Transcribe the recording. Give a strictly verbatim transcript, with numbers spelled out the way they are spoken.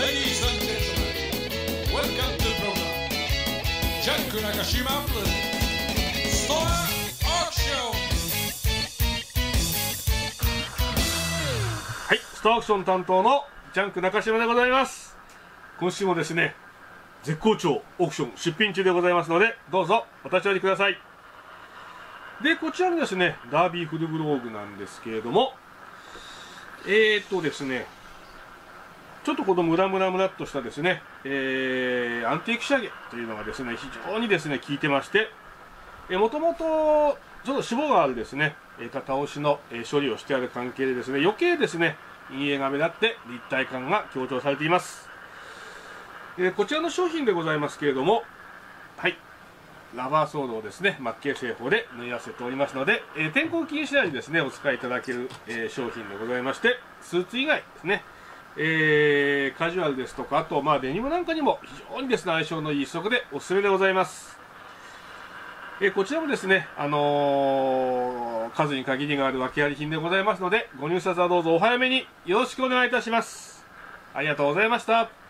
Ladies and gentlemen, welcome to the program. ジャンク中島プレゼンツストアオークション。 はい、ストアオークション担当のジャンク中島でございます。今週もですね、絶好調オークション出品中でございますので、どうぞお立ち寄りください。で、こちらにですね、ダービーフルブローグなんですけれども、えーっとですね、ちょっとこのムラムラムラっとしたですね、えー、アンティーク仕上げというのがですね、非常にですね、効いてまして、えー、もともとちょっと脂肪があるですね、型押しの、えー、処理をしてある関係でですね、余計ですね、陰影が目立って立体感が強調されています。えー、こちらの商品でございますけれども、はい、ラバーソードをですね、マッケイ製法で縫い合わせておりますので、えー、天候気にしないでですね、お使いいただける、えー、商品でございまして、スーツ以外ですね、えー、カジュアルですとか、あと、まあ、デニムなんかにも非常にですね、相性のいい一足でおすすめでございます。えー、こちらもですね、あのー、数に限りがある訳あり品でございますので、ご入札はどうぞお早めによろしくお願いいたします。ありがとうございました。